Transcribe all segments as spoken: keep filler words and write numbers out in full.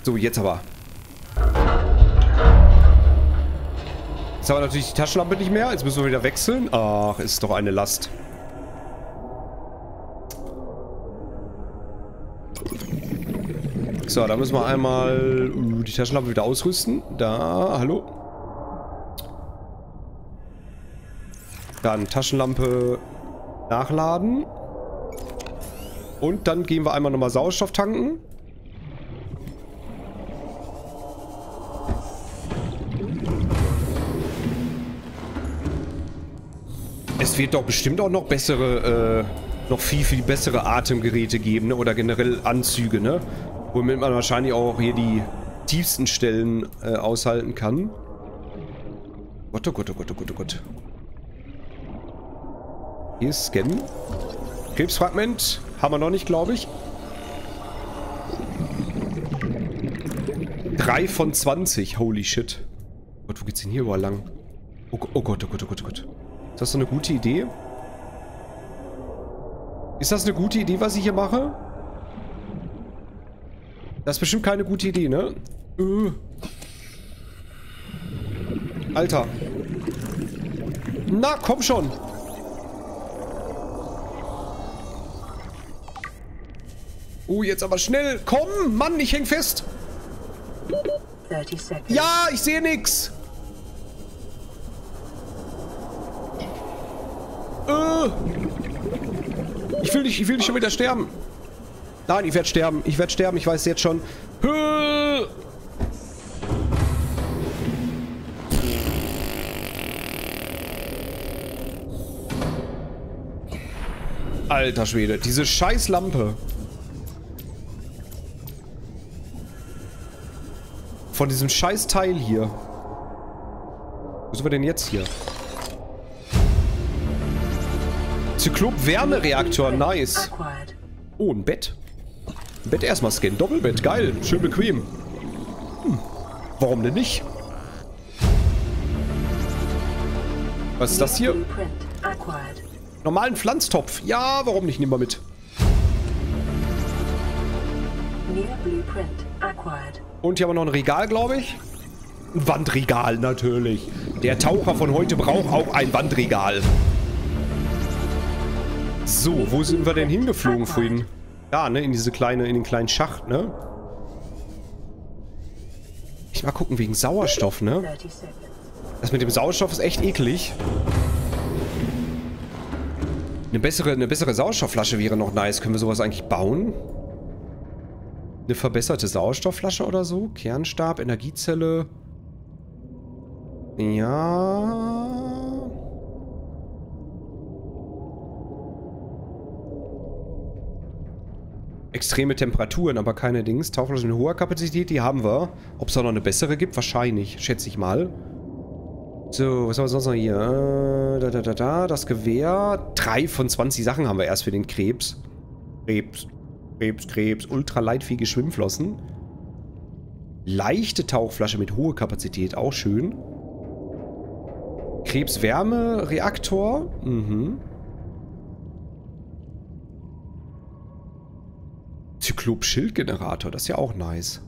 So, jetzt aber. Jetzt haben wir natürlich die Taschenlampe nicht mehr. Jetzt müssen wir wieder wechseln. Ach, ist doch eine Last. So, da müssen wir einmal uh, die Taschenlampe wieder ausrüsten. Da, hallo. Dann Taschenlampe nachladen. Und dann gehen wir einmal nochmal Sauerstoff tanken. Es wird doch bestimmt auch noch bessere, äh, noch viel, viel bessere Atemgeräte geben, ne? Oder generell Anzüge, ne? Womit man wahrscheinlich auch hier die tiefsten Stellen äh, aushalten kann. Gott, oh Gott, oh Gott, oh Gott, oh Gott. Hier ist Scannen. Krebsfragment haben wir noch nicht, glaube ich. drei von zwanzig. Holy shit. Oh Gott, wo geht's denn hier überall lang? Oh, oh Gott, oh Gott, oh Gott, oh Gott. Ist das so eine gute Idee? Ist das eine gute Idee, was ich hier mache? Das ist bestimmt keine gute Idee, ne? Äh. Alter. Na, komm schon. Oh, jetzt aber schnell. Komm, Mann, ich häng fest. Ja, ich sehe nix. Äh. Ich will nicht, ich will nicht schon wieder sterben. Nein, ich werde sterben. Ich werde sterben. Ich weiß es jetzt schon. Höh! Alter Schwede. Diese scheiß Lampe. Von diesem scheiß Teil hier. Wo sind wir denn jetzt hier? Zyklop-Wärmereaktor. Nice. Oh, ein Bett. Ein Bett erstmal scannen. Doppelbett. Geil. Schön bequem. Hm. Warum denn nicht? Was ist das hier? Normalen Pflanztopf. Ja, warum nicht? Nehmen wir mit. Und hier haben wir noch ein Regal, glaube ich. Ein Wandregal, natürlich. Der Taucher von heute braucht auch ein Wandregal. So, wo sind wir denn hingeflogen vorhin? Da, ne, in diese kleine, in den kleinen Schacht, ne? Ich mal gucken wegen Sauerstoff, ne? Das mit dem Sauerstoff ist echt eklig. Eine bessere, eine bessere Sauerstoffflasche wäre noch nice. Können wir sowas eigentlich bauen? Eine verbesserte Sauerstoffflasche oder so? Kernstab, Energiezelle. Ja. Extreme Temperaturen, aber keine Dings. Tauchflasche mit hoher Kapazität, die haben wir. Ob es da noch eine bessere gibt? Wahrscheinlich, schätze ich mal. So, was haben wir sonst noch hier? Äh, da, da, da, da. Das Gewehr. drei von zwanzig Sachen haben wir erst für den Krebs. Krebs. Krebs, Krebs. Ultraleitfähige Schwimmflossen. Leichte Tauchflasche mit hoher Kapazität. Auch schön. Krebswärmereaktor. Mhm. Zyklop-Schildgenerator. Das ist ja auch nice.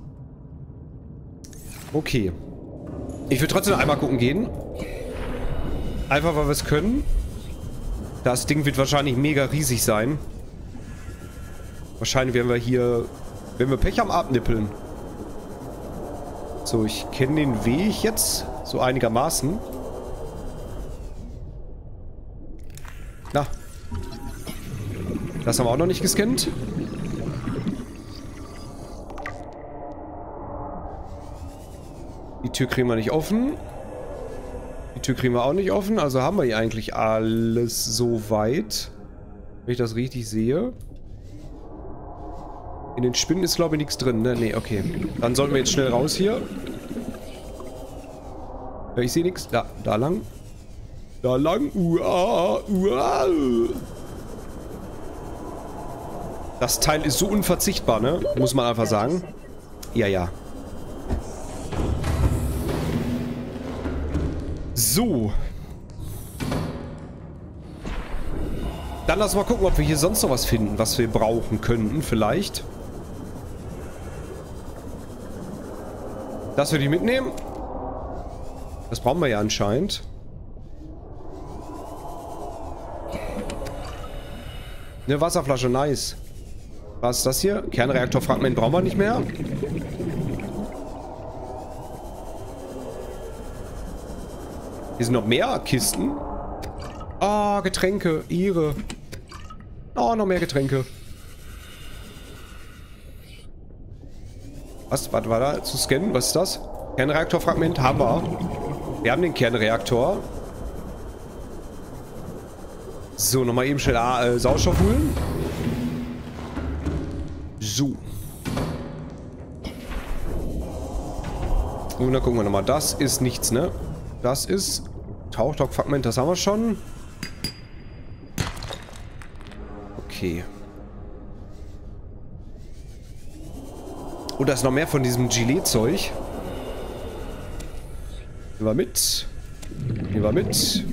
Okay. Ich will trotzdem einmal gucken gehen. Einfach, weil wir es können. Das Ding wird wahrscheinlich mega riesig sein. Wahrscheinlich werden wir hier, wenn wir Pech haben, abnippeln. So, ich kenne den Weg jetzt. So einigermaßen. Na. Das haben wir auch noch nicht gescannt. Die Tür kriegen wir nicht offen. Die Tür kriegen wir auch nicht offen. Also haben wir hier eigentlich alles so weit. Wenn ich das richtig sehe. In den Spinnen ist, glaube ich, nichts drin, ne? Ne, okay. Dann sollten wir jetzt schnell raus hier. Ja, ich sehe nichts. Da, da lang. Da lang. Uah, uah. Das Teil ist so unverzichtbar, ne? Muss man einfach sagen. Ja, ja. So. Dann lass mal gucken, ob wir hier sonst noch was finden, was wir brauchen könnten, vielleicht. Das würde ich mitnehmen. Das brauchen wir ja anscheinend. Eine Wasserflasche, nice. Was ist das hier? Kernreaktorfragment brauchen wir nicht mehr. Hier sind noch mehr Kisten. Ah, oh, Getränke. Ihre. Oh, noch mehr Getränke. Was war da zu scannen? Was ist das? Kernreaktorfragment haben wir. Wir haben den Kernreaktor. So, nochmal eben schnell äh, Sauerstoff holen. So. Und dann gucken wir nochmal. Das ist nichts, ne? Das ist Tauchdock-Fragment, das haben wir schon. Okay. Und da ist noch mehr von diesem Gilet-Zeug. Nehmen wir mit. Nehmen wir mit.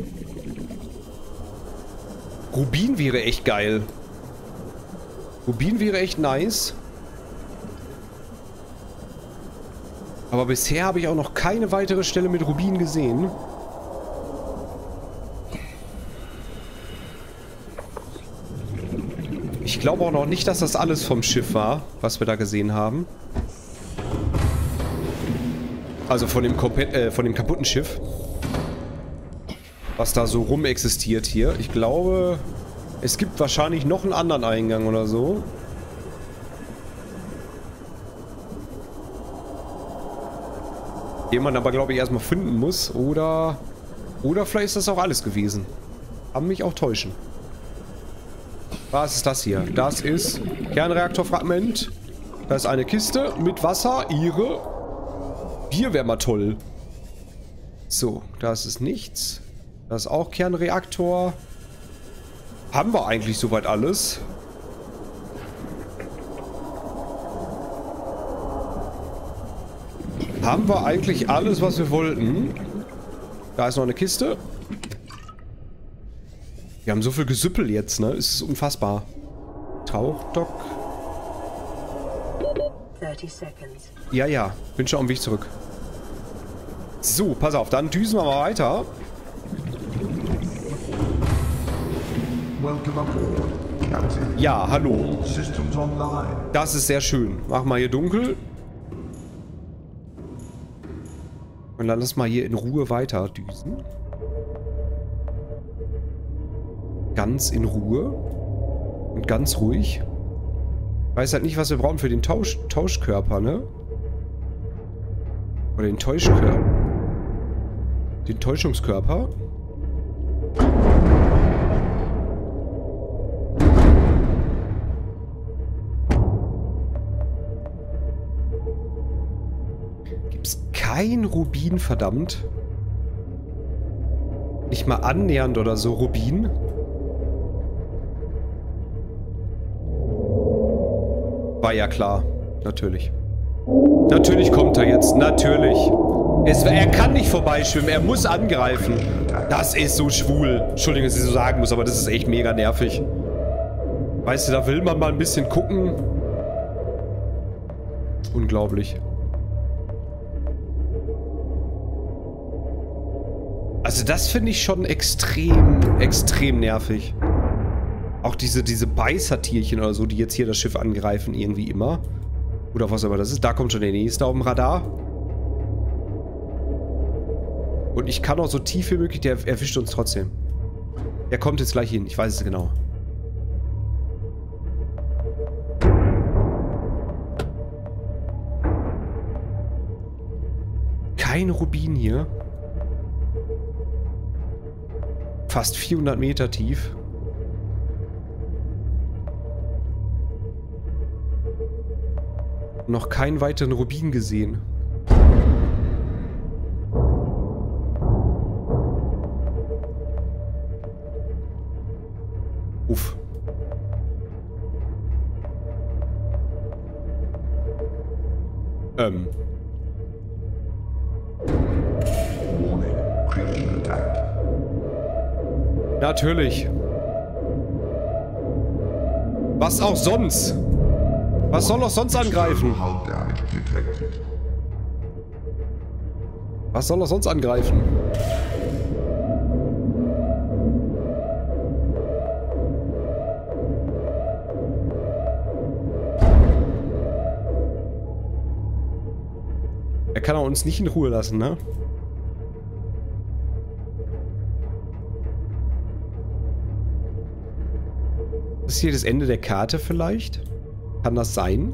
Rubin wäre echt geil. Rubin wäre echt nice. Aber bisher habe ich auch noch keine weitere Stelle mit Rubin gesehen. Ich glaube auch noch nicht, dass das alles vom Schiff war, was wir da gesehen haben. Also von dem, äh, von dem kaputten Schiff. Was da so rum existiert hier. Ich glaube, es gibt wahrscheinlich noch einen anderen Eingang oder so. Den man aber, glaube ich, erstmal finden muss. Oder, oder vielleicht ist das auch alles gewesen. Kann mich auch täuschen. Was ist das hier? Das ist Kernreaktorfragment. Da ist eine Kiste mit Wasser. Ihre. Bier wäre mal toll. So, da ist es nichts. Das ist auch Kernreaktor. Haben wir eigentlich soweit alles? Haben wir eigentlich alles, was wir wollten? Da ist noch eine Kiste. Wir haben so viel Gesüppel jetzt, ne? Es ist unfassbar. Tauchdock. Ja, ja. Bin schon auf dem Weg zurück. So, pass auf. Dann düsen wir mal weiter. Ja, hallo. Das ist sehr schön. Mach mal hier dunkel. Und dann lass mal hier in Ruhe weiter düsen. Ganz in Ruhe. Und ganz ruhig. Ich weiß halt nicht, was wir brauchen für den Tausch Tauschkörper, ne? Oder den Täuschkörper. Den Täuschungskörper. Gibt's kein Rubin, verdammt? Nicht mal annähernd oder so Rubin? War ja klar. Natürlich. Natürlich kommt er jetzt. Natürlich. Es, er kann nicht vorbeischwimmen. Er muss angreifen. Das ist so schwul. Entschuldigung, dass ich so sagen muss, aber das ist echt mega nervig. Weißt du, da will man mal ein bisschen gucken. Unglaublich. Also das finde ich schon extrem, extrem nervig. Auch diese, diese Beißertierchen oder so, die jetzt hier das Schiff angreifen, irgendwie immer. Oder was aber das ist. Da kommt schon der nächste auf dem Radar. Und ich kann auch so tief wie möglich, der erwischt uns trotzdem. Der kommt jetzt gleich hin, ich weiß es genau. Kein Rubin hier. Fast vierhundert Meter tief. Noch keinen weiteren Rubin gesehen. Uff. Ähm. Natürlich. Was auch sonst? Was soll auch sonst angreifen? Was soll er sonst angreifen? Er kann auch uns nicht in Ruhe lassen, ne? Ist hier das Ende der Karte vielleicht? Kann das sein?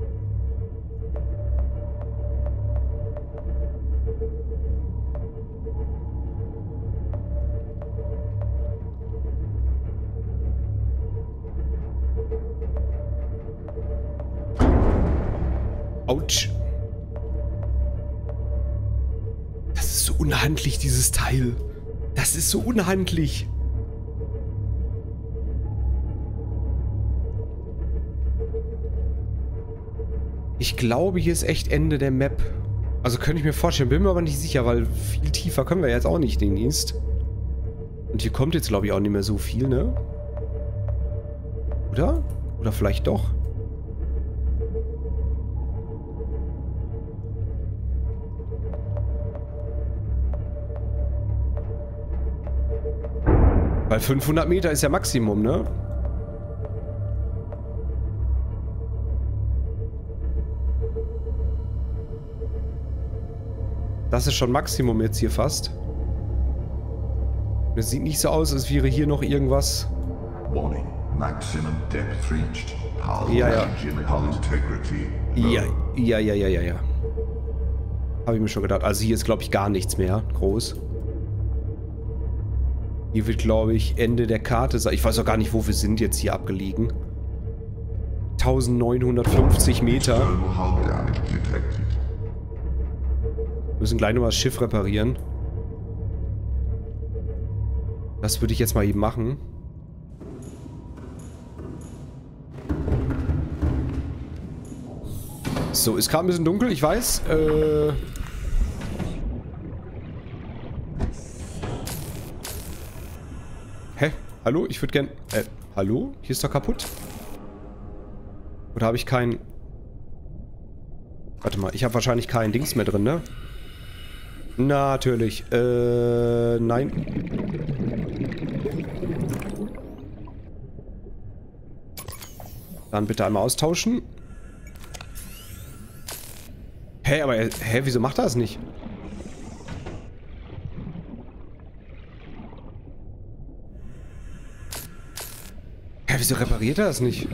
Autsch. Das ist so unhandlich, dieses Teil. Das ist so unhandlich. Ich glaube, hier ist echt Ende der Map. Also könnte ich mir vorstellen, bin mir aber nicht sicher, weil viel tiefer können wir jetzt auch nicht den East. Und hier kommt jetzt, glaube ich, auch nicht mehr so viel, ne? Oder? Oder vielleicht doch? Weil fünfhundert Meter ist ja Maximum, ne? Das ist schon Maximum jetzt hier fast. Es sieht nicht so aus, als wäre hier noch irgendwas. Warning. Maximum depth reached. Hull Ja, ja. range and hull integrity. Ja, ja, ja, ja, ja, ja. Habe ich mir schon gedacht. Also hier ist, glaube ich, gar nichts mehr groß. Hier wird, glaube ich, Ende der Karte sein. Ich weiß auch gar nicht, wo wir sind jetzt hier abgelegen. neunzehnhundertfünfzig Meter. External hull damage detected. Wir müssen gleich noch mal das Schiff reparieren. Das würde ich jetzt mal eben machen. So, ist gerade ein bisschen dunkel, ich weiß. Äh... Hä? Hallo? Ich würde gern... Äh, hallo? Hier ist doch kaputt. Oder habe ich kein... Warte mal, ich habe wahrscheinlich kein Dings mehr drin, ne? Natürlich. Äh, nein. Dann bitte einmal austauschen. Hä, aber... Hä, wieso macht er das nicht? Hä, wieso repariert er das nicht?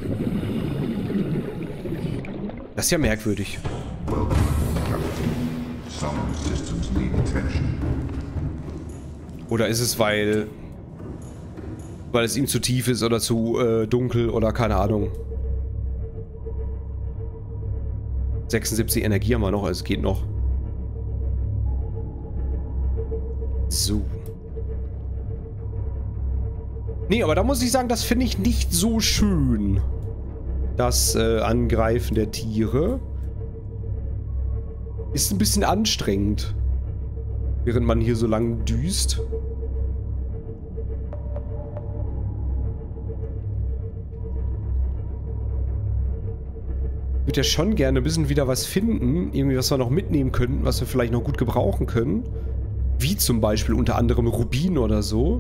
Das ist ja merkwürdig. Welcome, Captain. Some systems need attention. Oder ist es, weil... Weil es ihm zu tief ist oder zu äh, dunkel oder keine Ahnung. sechsundsiebzig Energie haben wir noch, also es geht noch. So. Nee, aber da muss ich sagen, das finde ich nicht so schön. Das äh, Angreifen der Tiere. Ist ein bisschen anstrengend. Während man hier so lang düst. Ich würde ja schon gerne ein bisschen wieder was finden. Irgendwie, was wir noch mitnehmen könnten, was wir vielleicht noch gut gebrauchen können. Wie zum Beispiel unter anderem Rubin oder so.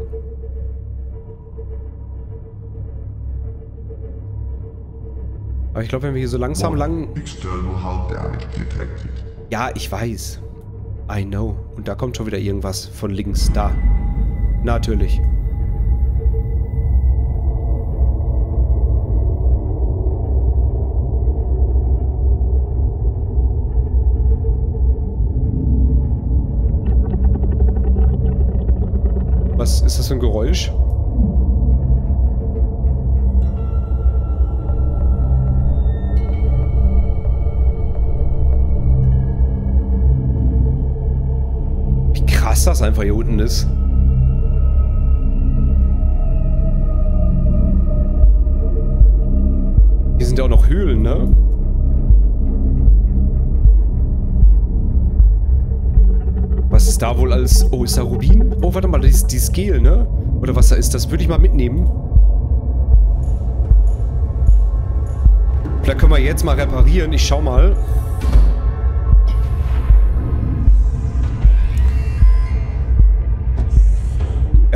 Aber ich glaube, wenn wir hier so langsam lang... External hull damage detected. Ja, ich weiß. I know. Und da kommt schon wieder irgendwas von links. Da. Natürlich. Was ist das für ein Geräusch? Wie krass das einfach hier unten ist. Hier sind ja auch noch Höhlen, ne? Was ist da wohl alles? Oh, ist da Rubin? Oh, warte mal, dieses, dieses Gel, ne? Oder was da ist, das würde ich mal mitnehmen. Vielleicht können wir jetzt mal reparieren. Ich schau mal.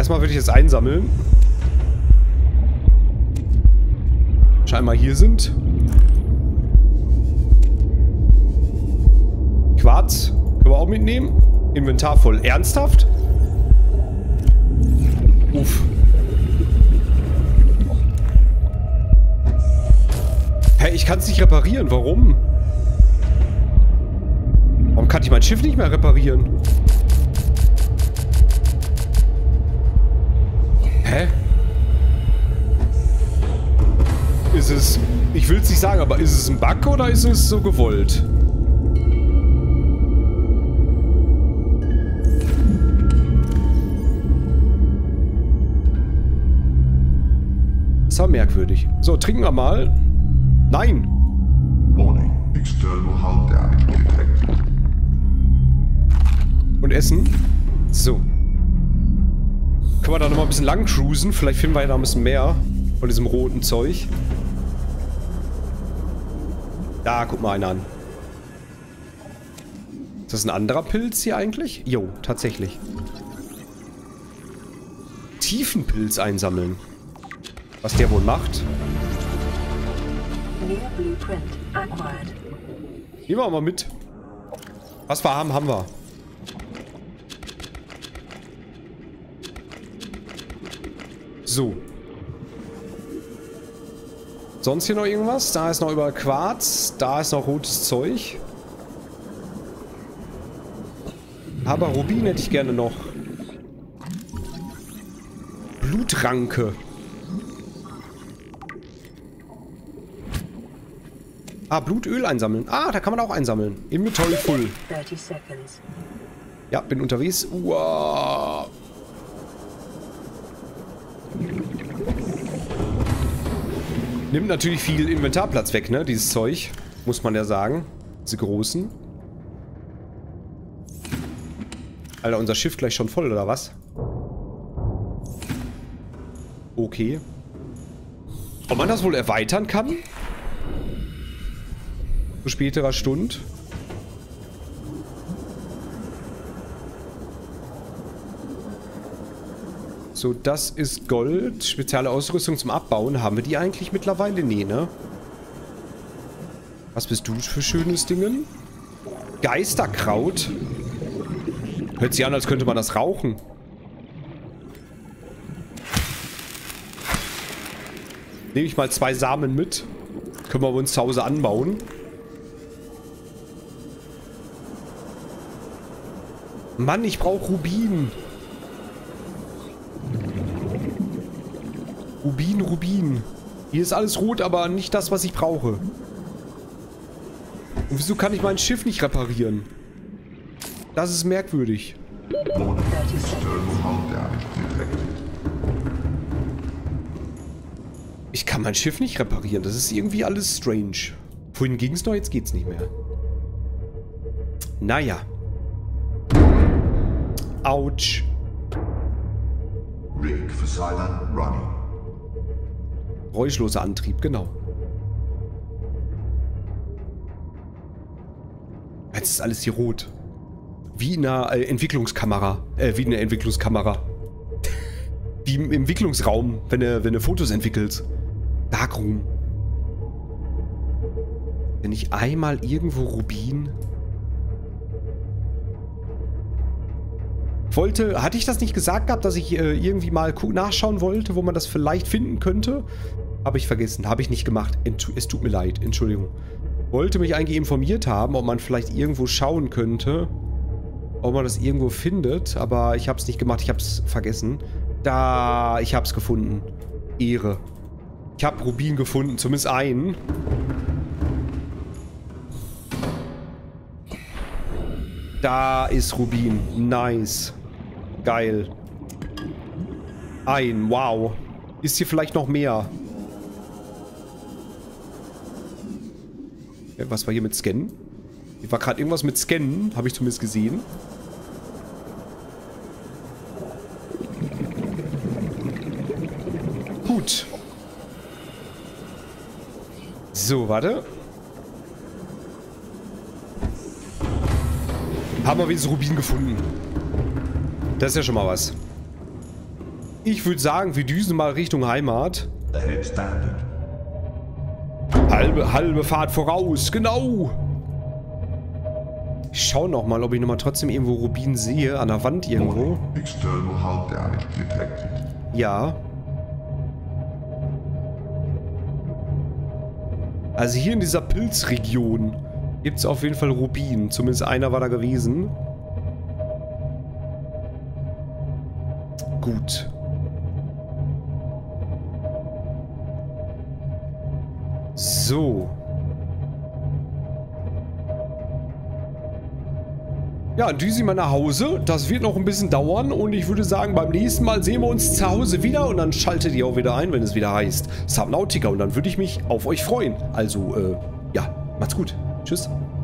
erstmal würde ich jetzt einsammeln. Scheinbar hier sind. Quarz. Können wir auch mitnehmen. Inventar voll. Ernsthaft? Uff. Hä, ich kann es nicht reparieren. Warum? Warum kann ich mein Schiff nicht mehr reparieren? Hä? Ist es... Ich will es nicht sagen, aber ist es ein Bug oder ist es so gewollt? Das war merkwürdig. So, trinken wir mal. Nein! Warning. External hull damage detected. Und essen. So. Können wir da nochmal ein bisschen lang cruisen? Vielleicht finden wir ja da ein bisschen mehr von diesem roten Zeug. Da, guck mal einen an. Ist das ein anderer Pilz hier eigentlich? Jo, tatsächlich. Tiefenpilz einsammeln. Was der wohl macht. Nehmen wir mal mit. Was wir haben, haben wir. So. Sonst hier noch irgendwas? Da ist noch überall Quarz. Da ist noch rotes Zeug. Aber Rubin hätte ich gerne noch. Blutranke. Ah, Blutöl einsammeln. Ah, da kann man auch einsammeln. Inventory full. Ja, bin unterwegs. Uah. Nimmt natürlich viel Inventarplatz weg, ne? Dieses Zeug. Muss man ja sagen. Diese großen. Alter, unser Schiff gleich schon voll, oder was? Okay. Ob man das wohl erweitern kann? Zu späterer Stunde. So, das ist Gold. Spezielle Ausrüstung zum Abbauen. Haben wir die eigentlich mittlerweile? Nee, ne? Was bist du für schönes Dingen? Geisterkraut. Hört sich an, als könnte man das rauchen. Nehme ich mal zwei Samen mit. Können wir uns zu Hause anbauen. Mann, ich brauche Rubin. Rubin, Rubin. Hier ist alles rot, aber nicht das, was ich brauche. Und wieso kann ich mein Schiff nicht reparieren? Das ist merkwürdig. Ich kann mein Schiff nicht reparieren. Das ist irgendwie alles strange. Vorhin ging es noch, jetzt geht's nicht mehr. Naja. Autsch. Rig for silent running. Geräuschloser Antrieb, genau. Jetzt ist alles hier rot. Wie in einer äh, Entwicklungskamera. Äh, wie in einer Entwicklungskamera. Wie im Entwicklungsraum, wenn du, wenn du Fotos entwickelst. Darkroom. Wenn ich einmal irgendwo Rubin... Wollte, hatte ich das nicht gesagt gehabt, dass ich äh, irgendwie mal nachschauen wollte, wo man das vielleicht finden könnte? Habe ich vergessen, habe ich nicht gemacht. Ent es tut mir leid, Entschuldigung. Wollte mich eigentlich informiert haben, ob man vielleicht irgendwo schauen könnte, ob man das irgendwo findet, aber ich habe es nicht gemacht, ich habe es vergessen. Da, ich habe es gefunden. Ehre. Ich habe Rubin gefunden, zumindest einen. Da ist Rubin. Nice. Geil. Ein. Wow. Ist hier vielleicht noch mehr? Was war hier mit Scannen? Hier war gerade irgendwas mit Scannen. Habe ich zumindest gesehen. Gut. So, warte. Haben wir wenigstens Rubin gefunden. Das ist ja schon mal was. Ich würde sagen, wir düsen mal Richtung Heimat. Ahead standard. Halbe, halbe Fahrt voraus, genau. Ich schau noch mal, ob ich noch mal trotzdem irgendwo Rubin sehe, an der Wand irgendwo. Warning. External hull damage detected. Ja. Also hier in dieser Pilzregion gibt es auf jeden Fall Rubin. Zumindest einer war da gewesen. Gut. So. Ja, düse mal nach Hause. Das wird noch ein bisschen dauern und ich würde sagen, beim nächsten Mal sehen wir uns zu Hause wieder und dann schaltet ihr auch wieder ein, wenn es wieder heißt Subnautica und dann würde ich mich auf euch freuen. Also, äh, ja, macht's gut. Tschüss.